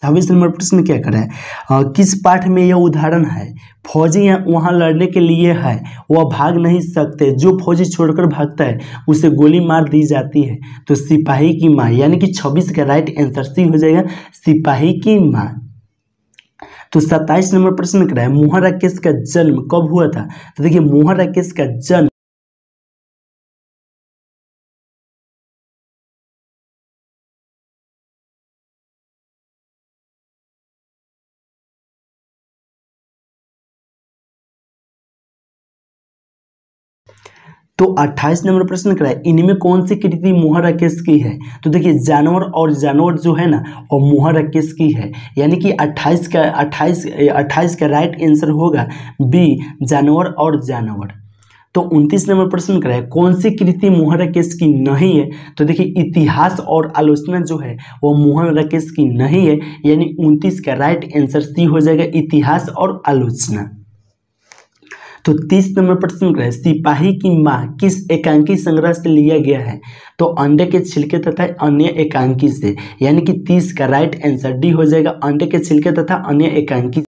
अब इस नंबर प्रश्न क्या करा है, किस पाठ में यह उदाहरण है, फौजी वहाँ लड़ने के लिए है, वह भाग नहीं सकते, जो फौजी छोड़कर भागता है उसे गोली मार दी जाती है। तो सिपाही की माँ, यानी कि 26 का राइट आंसर सी हो जाएगा, सिपाही की माँ। तो 27 नंबर प्रश्न करा है, मोहन राकेश का जन्म कब हुआ था। तो देखिए मोहन राकेश का जन्म तो 28 नंबर प्रश्न कराए, इनमें कौन सी कृति मोहन राकेश की है। तो देखिए जानवर और जानवर जो है ना वो मोहन राकेश की है, यानी कि 28 का राइट आंसर होगा बी, जानवर और जानवर। तो 29 नंबर प्रश्न कराए, कौन सी कृति मोहन राकेश की नहीं है। तो देखिए इतिहास और आलोचना जो है वो मोहन राकेश की नहीं है, यानी 29 का राइट आंसर सी हो जाएगा, इतिहास और आलोचना। तो 30 नंबर प्रश्न है, सिपाही की माँ किस एकांकी संग्रह से लिया गया है। तो अंडे के छिलके तथा अन्य एकांकी से, यानी कि 30 का राइट आंसर डी हो जाएगा, अंडे के छिलके तथा अन्य एकांकी।